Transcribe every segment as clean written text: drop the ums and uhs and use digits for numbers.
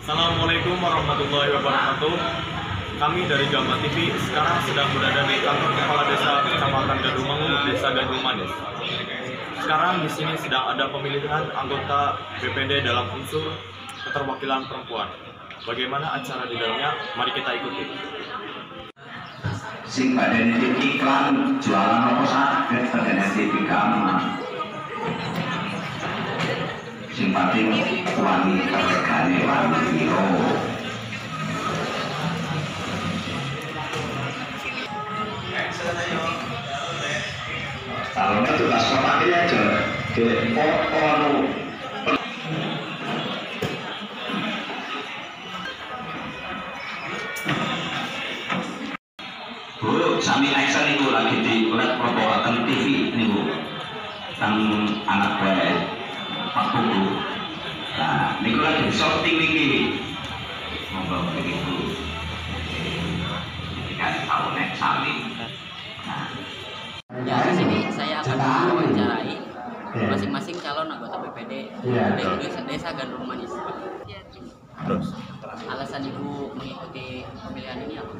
Assalamualaikum warahmatullahi wabarakatuh. Kami dari Gama TV sekarang sedang berada di kantor Kepala Desa Kecamatan Gadungmangu, Desa Gadung Manis. Sekarang di sini sedang ada pemilihan anggota BPD dalam unsur keterwakilan perempuan. Bagaimana acara di dalamnya? Mari kita ikuti. Sing badane iklan jualan apa sakit badane Gama. Sing penting wangi keregane wangi piro. Kalau itu tugas pakai aja di foto. Bu, sami action itu lagi di promosi TV nih Bu. Tentang anak gue Pak Buku. Nah, ini lagi di sorting nih. Ngomong begitu. Dikasih tahu nek saling. Ya, di sini saya akan mewawancarai masing-masing calon anggota BPD Desa Gadung Manis. Terus, Alasan Ibu mengikuti pemilihan ini apa?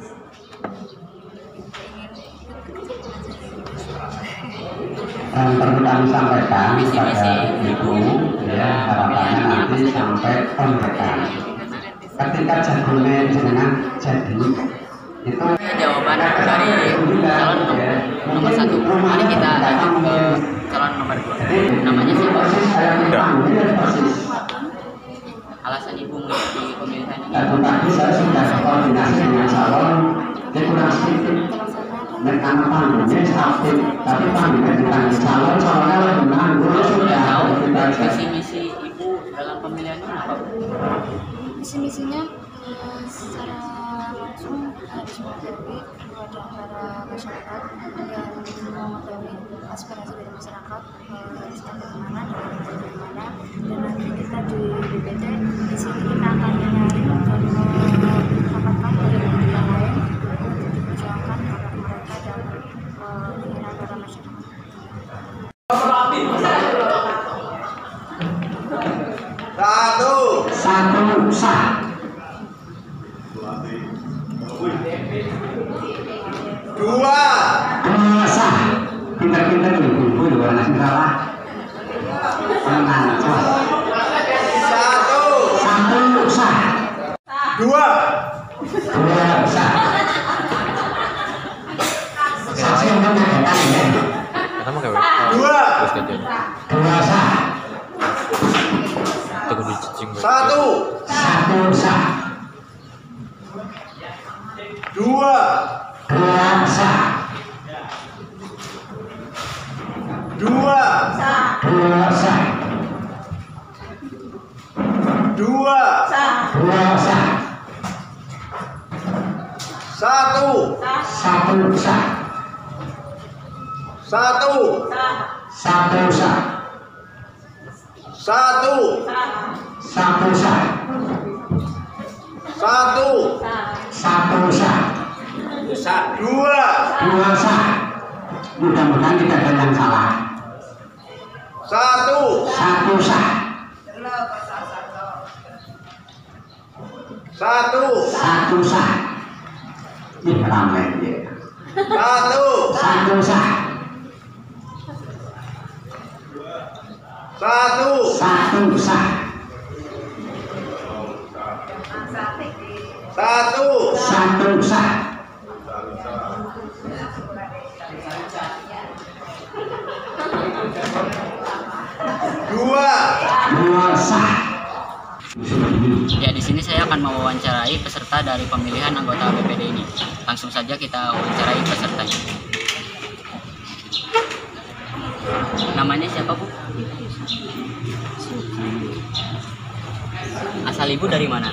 Yang perlu kami sampaikan kepada Ibu, ya harapannya nanti sampai pemberitahuan. Ketika jadinya jenengan jadi itu Jawaban dari calon nomor 1. Mari kita lanjut ke calon nomor 2. Namanya siapa? Alasan Ibu mengikuti pemilihan ini? tadi saya sudah koordinasi dengan calon, dia kurang sedikit dengan panggungnya aktif, tapi panggungnya dipanggil calonnya lebih nanggung sudah. Tahu visi-misi Ibu dalam pemilihan ini apa? Misi-misinya secara langsung harus mengetahui kepada para masyarakat yang mengetahui aspirasi dari masyarakat bagaimana dan nanti kita di BPD di sini kita akan mencari dan mendapatkan dari yang lain untuk diperjuangkan agar mereka dan keinginan para masyarakat. Satu sah. Dua Sah. Pintar-pintar ibu-ibu di warna salah. Tenang, satu sah. dua Sah. Saksi yang mengatakan ya. dua Sah. satu Sah. dua Sah. dua Sah. dua Sah. satu Sah. satu Sah. satu Sah. satu Sah. dua Sah. Mudah-mudahan tidak ada yang salah. satu Sah. satu Sah. Ini ramai ya. satu Sah. satu Sah. satu Sah. dua Sah. Ya, di sini saya akan mewawancarai peserta dari pemilihan anggota BPD ini. Langsung saja kita wawancarai pesertanya. Namanya siapa, Bu? Asal Ibu dari mana?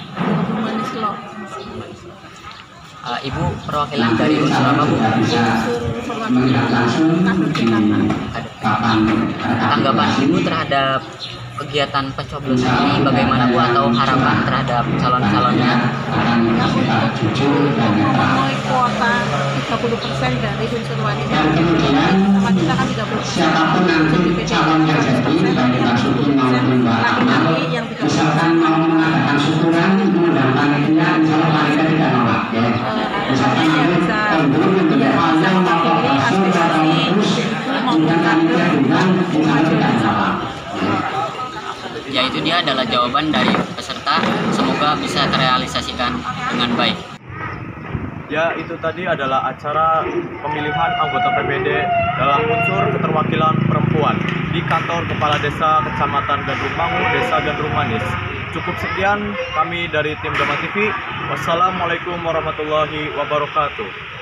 Ibu perwakilan dari unsur apa, Bu? Melihat langsung Tanggapan Ibu terhadap kegiatan pencoblosan ini bagaimana, Bu, atau harapan terhadap calon-calonnya? Memenuhi kuota 30% dari unsur wanita. Teman kita kan 30%. siapapun nanti calon yang jadi baik itu maupun laki-laki yang yang 30%. misalkan mau mengadakan syukuran dia adalah jawaban dari peserta. Semoga bisa terrealisasikan dengan baik. Ya, itu tadi adalah acara pemilihan anggota PPD dalam unsur keterwakilan perempuan di kantor Kepala Desa Kecamatan Gandrung Mangu, Desa Gandrung Manis. Cukup sekian kami dari tim Gama TV. Wassalamualaikum warahmatullahi wabarakatuh.